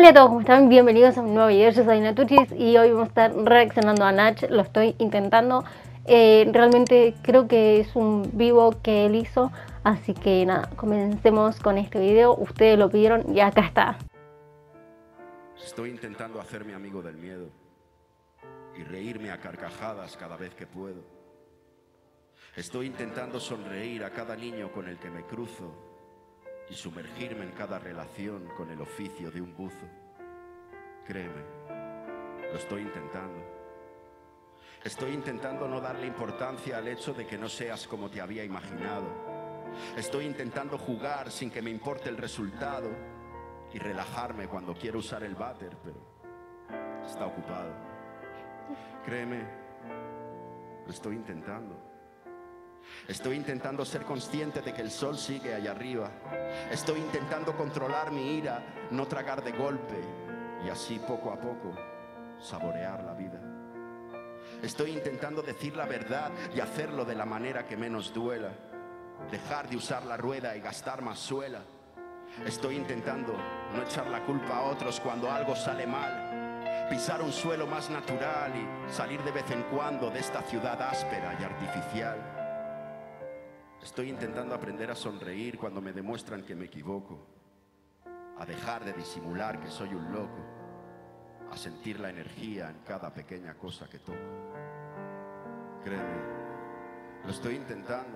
Hola a todos, ¿cómo están? Bienvenidos a un nuevo video, yo soy Natuchis y hoy vamos a estar reaccionando a Nach. Lo estoy intentando, realmente creo que es un vivo que él hizo, así que nada, comencemos con este video. Ustedes lo pidieron y acá está. Estoy intentando hacerme amigo del miedo y reírme a carcajadas cada vez que puedo. Estoy intentando sonreír a cada niño con el que me cruzo y sumergirme en cada relación con el oficio de un buzo. Créeme, lo estoy intentando. Estoy intentando no darle importancia al hecho de que no seas como te había imaginado. Estoy intentando jugar sin que me importe el resultado y relajarme cuando quiero usar el váter, pero está ocupado. Créeme, lo estoy intentando. Estoy intentando ser consciente de que el sol sigue allá arriba. Estoy intentando controlar mi ira, no tragar de golpe y así poco a poco saborear la vida. Estoy intentando decir la verdad y hacerlo de la manera que menos duela. Dejar de usar la rueda y gastar más suela. Estoy intentando no echar la culpa a otros cuando algo sale mal. Pisar un suelo más natural y salir de vez en cuando de esta ciudad áspera y artificial. Estoy intentando aprender a sonreír cuando me demuestran que me equivoco, a dejar de disimular que soy un loco, a sentir la energía en cada pequeña cosa que toco. Créeme, lo estoy intentando.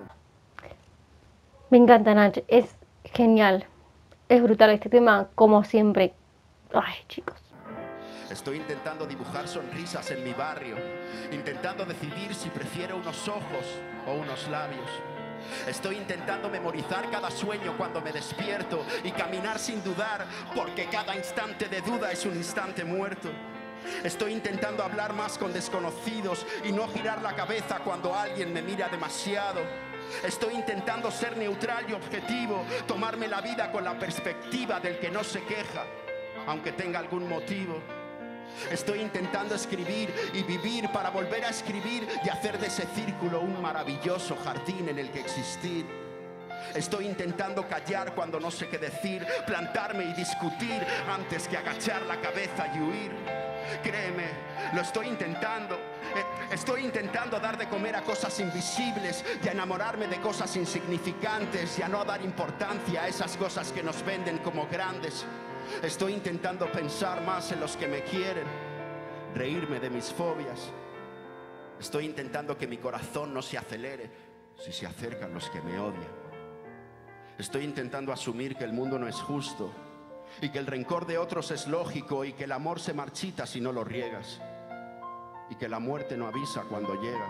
Me encanta Nach, es genial, es brutal este tema como siempre. Ay chicos. Estoy intentando dibujar sonrisas en mi barrio, intentando decidir si prefiero unos ojos o unos labios. Estoy intentando memorizar cada sueño cuando me despierto y caminar sin dudar, porque cada instante de duda es un instante muerto. Estoy intentando hablar más con desconocidos y no girar la cabeza cuando alguien me mira demasiado. Estoy intentando ser neutral y objetivo, tomarme la vida con la perspectiva del que no se queja, aunque tenga algún motivo. Estoy intentando escribir y vivir para volver a escribir y hacer de ese círculo un maravilloso jardín en el que existir. Estoy intentando callar cuando no sé qué decir, plantarme y discutir antes que agachar la cabeza y huir. Créeme, lo estoy intentando. Estoy intentando dar de comer a cosas invisibles y a enamorarme de cosas insignificantes y a no dar importancia a esas cosas que nos venden como grandes. Estoy intentando pensar más en los que me quieren, reírme de mis fobias. Estoy intentando que mi corazón no se acelere si se acercan los que me odian. Estoy intentando asumir que el mundo no es justo y que el rencor de otros es lógico y que el amor se marchita si no lo riegas y que la muerte no avisa cuando llega.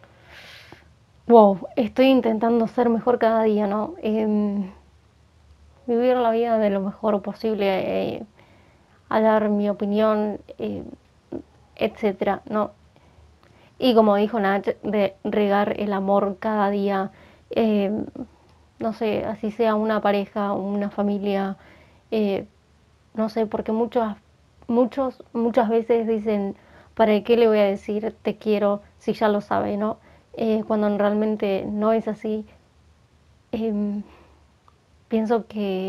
Wow, estoy intentando ser mejor cada día, ¿no? Vivir la vida de lo mejor posible, a dar mi opinión, etcétera, ¿no? Y como dijo Nach, de regar el amor cada día, no sé, así sea una pareja, una familia, no sé, porque muchas veces dicen, ¿para qué le voy a decir te quiero si ya lo sabe, ¿no? Cuando realmente no es así. Pienso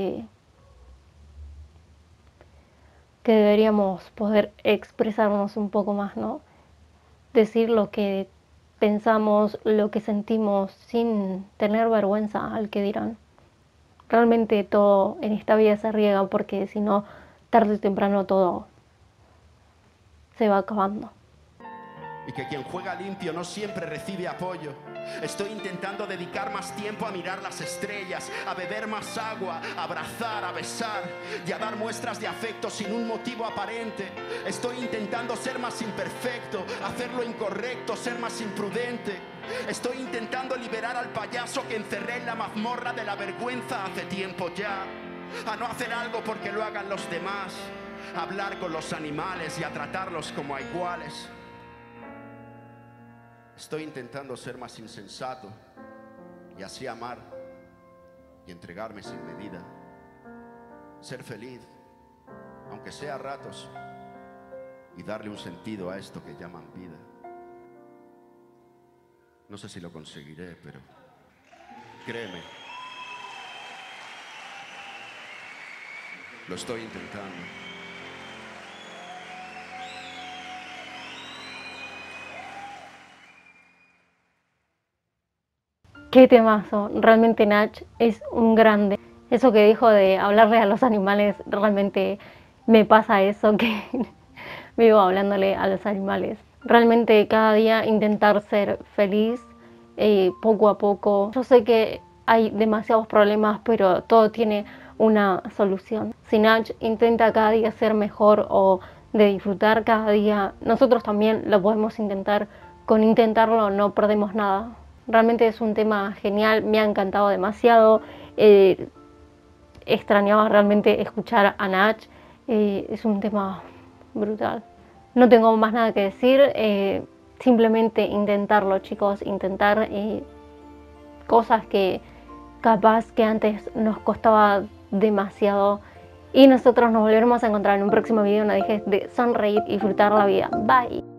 que deberíamos poder expresarnos un poco más, ¿no? Decir lo que pensamos, lo que sentimos, sin tener vergüenza al que dirán. Realmente todo en esta vida se riega porque si no, tarde o temprano todo se va acabando. Y que quien juega limpio no siempre recibe apoyo. Estoy intentando dedicar más tiempo a mirar las estrellas, a beber más agua, a abrazar, a besar y a dar muestras de afecto sin un motivo aparente. Estoy intentando ser más imperfecto, hacer lo incorrecto, ser más imprudente. Estoy intentando liberar al payaso que encerré en la mazmorra de la vergüenza hace tiempo ya. A no hacer algo porque lo hagan los demás, a hablar con los animales y a tratarlos como a iguales. Estoy intentando ser más insensato y así amar y entregarme sin medida. Ser feliz, aunque sea a ratos, y darle un sentido a esto que llaman vida. No sé si lo conseguiré, pero créeme, lo estoy intentando. Qué temazo, realmente Nach es un grande. Eso que dijo de hablarle a los animales, realmente me pasa eso que vivo hablándole a los animales. Realmente cada día intentar ser feliz, poco a poco. Yo sé que hay demasiados problemas, pero todo tiene una solución. Si Nach intenta cada día ser mejor o de disfrutar cada día, nosotros también lo podemos intentar. Con intentarlo no perdemos nada. Realmente es un tema genial, me ha encantado demasiado. Extrañaba realmente escuchar a Nach. Es un tema brutal. No tengo más nada que decir, simplemente intentarlo, chicos, intentar cosas que capaz que antes nos costaba demasiado. Y nosotros nos volveremos a encontrar en un próximo video. No dejes de sonreír y disfrutar la vida. Bye.